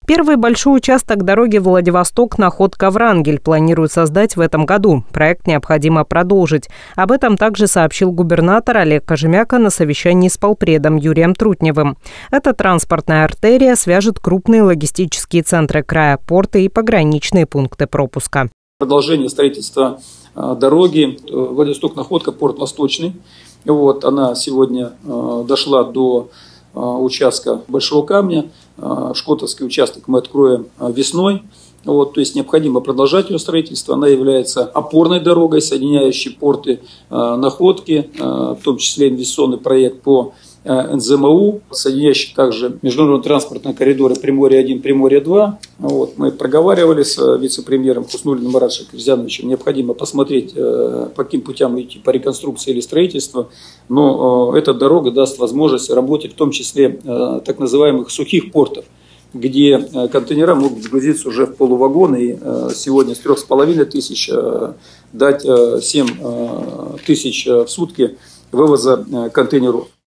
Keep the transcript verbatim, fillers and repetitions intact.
Первый большой участок дороги Владивосток-Находка-Врангель планируют создать в этом году. Проект необходимо продолжить. Об этом также сообщил губернатор Олег Кожемяка на совещании с полпредом Юрием Трутневым. Эта транспортная артерия свяжет крупные логистические центры края, порты и пограничные пункты пропуска. Продолжение строительства дороги Владивосток-Находка, порт Восточный. Вот, она сегодня дошла до участка Большого Камня. Шкотовский участок мы откроем весной. Вот, то есть необходимо продолжать ее строительство. Она является опорной дорогой, соединяющей порты Находки, в том числе инвестиционный проект по эн зэ эм а у, соединяющий также международные транспортные коридоры Приморье-один, Приморье-два. Вот, мы проговаривали с вице-премьером Хуснуллиным Маратом Шакирзяновичем. Необходимо посмотреть, по каким путям идти по реконструкции или строительству. Но эта дорога даст возможность работать в том числе так называемых сухих портов, где контейнера могут сгрузиться уже в полувагон, и сегодня с трех с половиной тысяч дать семь тысяч в сутки вывоза контейнеров.